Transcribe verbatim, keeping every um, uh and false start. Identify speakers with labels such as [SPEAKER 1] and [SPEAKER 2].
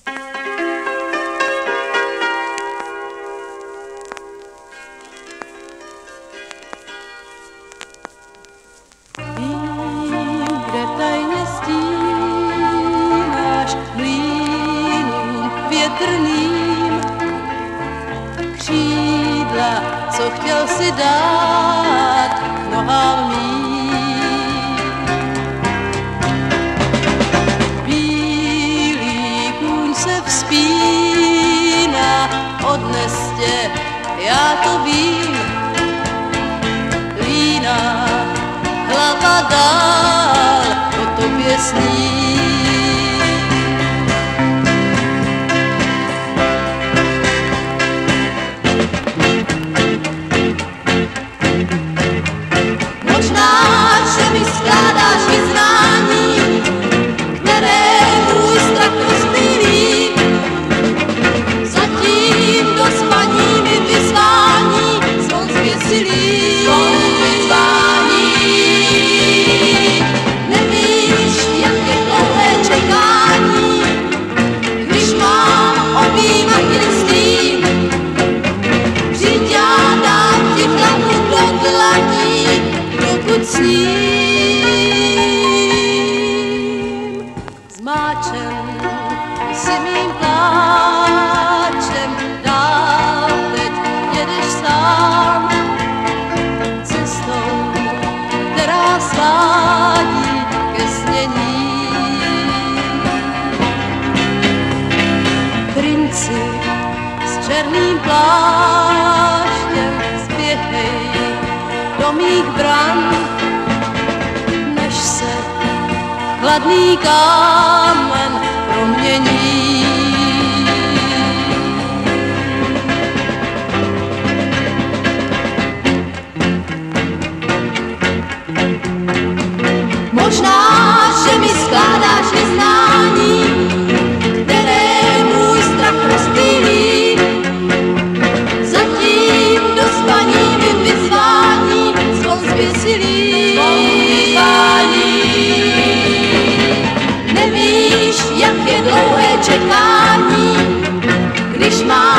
[SPEAKER 1] Křídla, co chtěl si dát nohám mým. Bílý kůň se vzpíná, odnes tě, já to vím. Líná hlava dál o tobě sní. Zmáčen si mým pláčem, dál teď jedeš sám cestou, která svádí ke snění. Princi s černým pláštěm spěchej do mých bran, než se chladný kámen promění.
[SPEAKER 2] Možná, že mi skládáš vyznání, které můj strach rozptýlí. Zatím do spaní mi vyzvání zvon zběsilý. Nevíš, jak je dlouhé čekání, když má